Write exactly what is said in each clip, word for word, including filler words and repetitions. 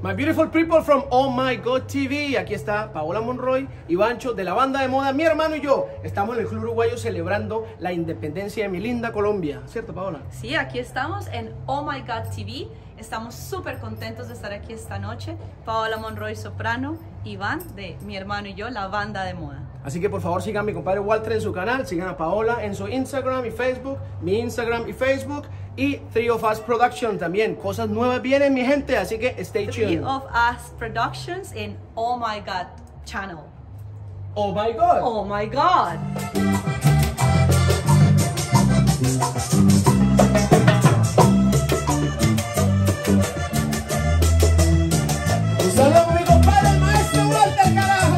My beautiful people from Oh My God T V. Aquí está Paola Monroy y Bancho de la banda de moda. Mi hermano y yo estamos en el Club Uruguayo celebrando la independencia de mi linda Colombia. ¿Cierto, Paola? Sí, aquí estamos en Oh My God T V. Estamos súper contentos de estar aquí esta noche. Paola Monroy, soprano, Iván de Mi Hermano y yo, la banda de moda. Así que por favor sigan a mi compadre Walter en su canal, sigan a Paola en su Instagram y Facebook, mi Instagram y Facebook, y Three of Us Production también. Cosas nuevas vienen, mi gente, así que stay Three tuned. of Us Productions en Oh My God channel. Oh my God. Oh My God. Un saludo a mi compadre, el maestro Walter, carajo.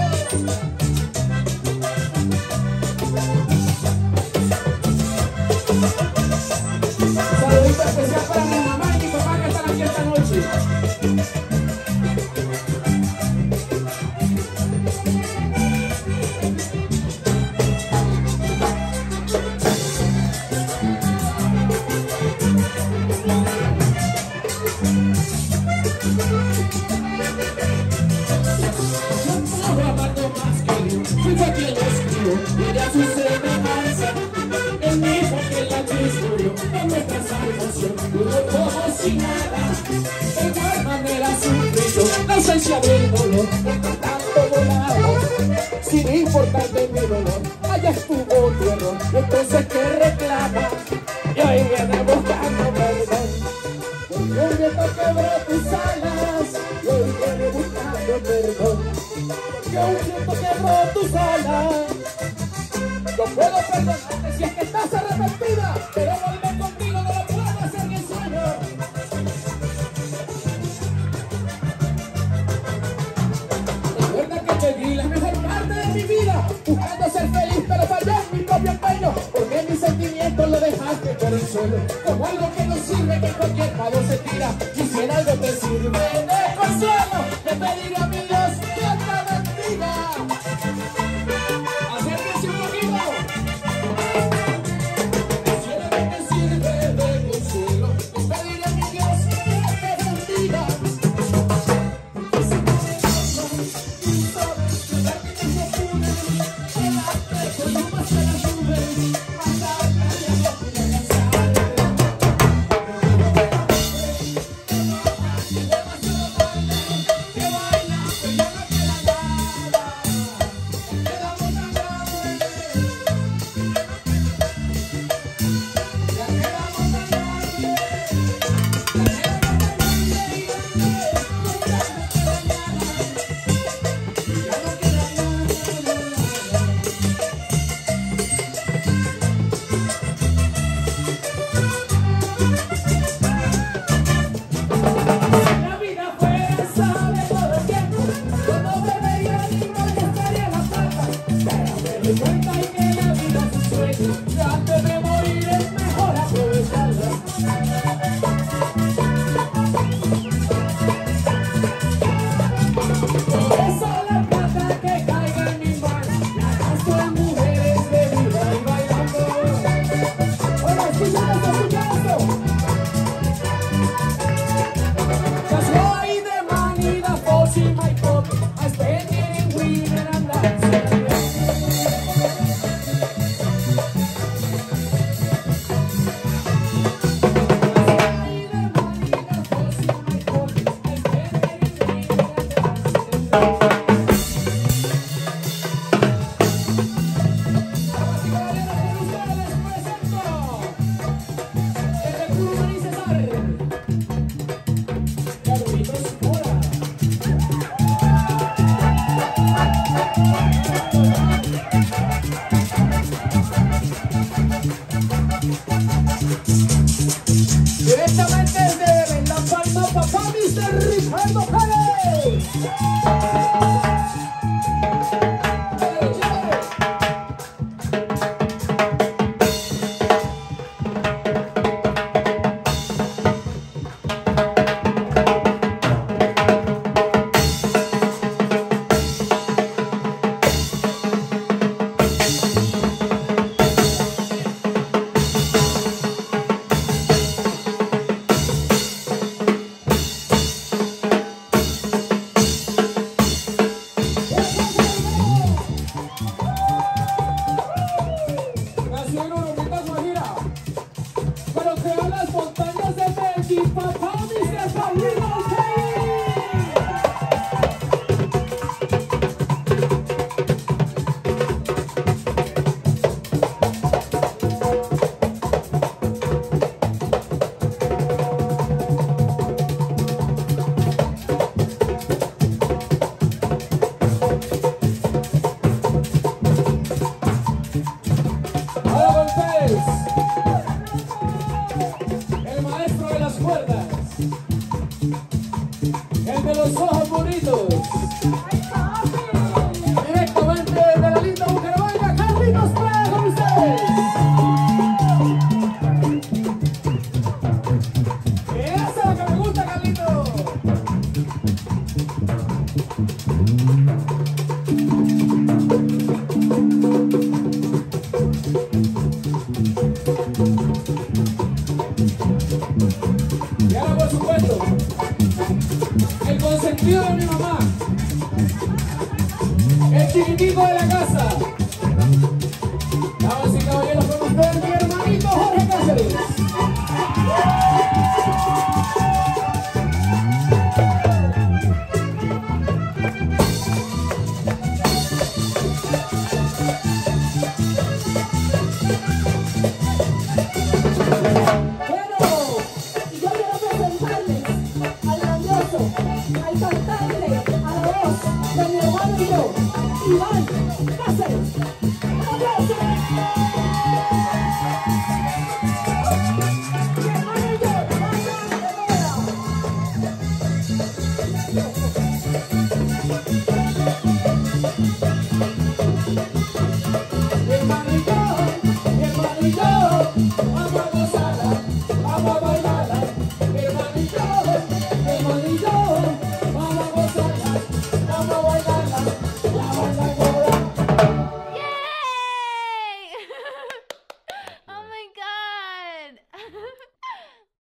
Un saludito especial para mi mamá y mi papá que están aquí esta noche. La ausencia del dolor, entre tanto volado, sin importarte mi dolor, allá estuvo tu error, entonces que reclama, y hoy viene buscando perdón, porque un viento quebró tus alas, y hoy viene buscando perdón, porque un viento quebró tus alas, yo puedo perdonarte si es que estás arrepentida, pero volver contigo no lo puedo hacer ni en sueño. Te di la mejor parte de mi vida, buscando ser feliz, pero fallé en mi propio empeño, porque mis sentimientos lo dejaste por el suelo, como algo que no sirve, que en cualquier lado se tira, y si en algo te sirve de consuelo, te pediré a mi Dios que te bendiga. Acérquense un poquito. Si en algo te sirve de consuelo, te pediré a mi Dios que te bendiga. Directamente desde La Palma, papá, mister Ricardo Pérez. de los ojos bonitos. Directamente de la linda Bucaramanga, Carlitos Pérez con ustedes. Esa es la que me gusta, Carlitos. Y ahora, por supuesto, el consentido de mi mamá, el chiquitico de la casa.